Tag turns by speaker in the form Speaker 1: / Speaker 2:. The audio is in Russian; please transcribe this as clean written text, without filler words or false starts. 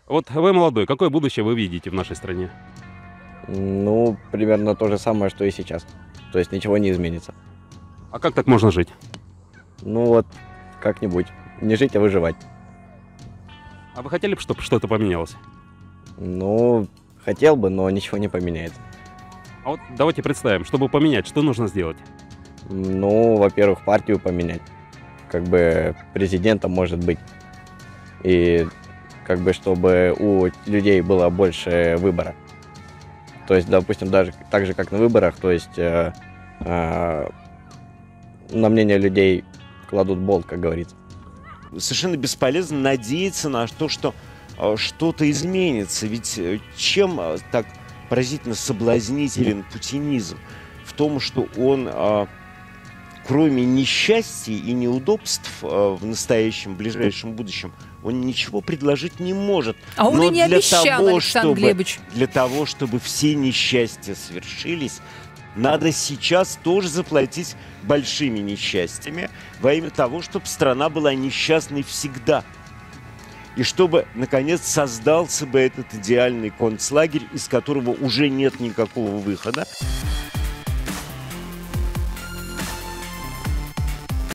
Speaker 1: Вот вы молодой, какое будущее вы видите в нашей стране?
Speaker 2: Ну, примерно то же самое, что и сейчас. То есть ничего не изменится.
Speaker 1: А как так можно жить?
Speaker 2: Ну вот, как-нибудь. Не жить, а выживать.
Speaker 1: А вы хотели бы, чтобы что-то поменялось?
Speaker 2: Ну, хотел бы, но ничего не поменяется.
Speaker 1: А вот давайте представим, чтобы поменять, что нужно сделать?
Speaker 2: Ну, во-первых, партию поменять. Как бы президентом может быть. И как бы чтобы у людей было больше выбора. То есть, допустим, даже так же, как на выборах, то есть на мнение людей кладут болт, как говорится.
Speaker 3: Совершенно бесполезно надеяться на то, что что-то изменится. Ведь чем так поразительно соблазнителен путинизм? В том, что он, кроме несчастья и неудобств в настоящем, ближайшем будущем, он ничего предложить не может.
Speaker 4: А он
Speaker 3: Но
Speaker 4: и не обещал, Александр Глебович.
Speaker 3: для того, чтобы все несчастья свершились, надо сейчас тоже заплатить большими несчастьями во имя того, чтобы страна была несчастной всегда. И чтобы, наконец, создался бы этот идеальный концлагерь, из которого уже нет никакого выхода.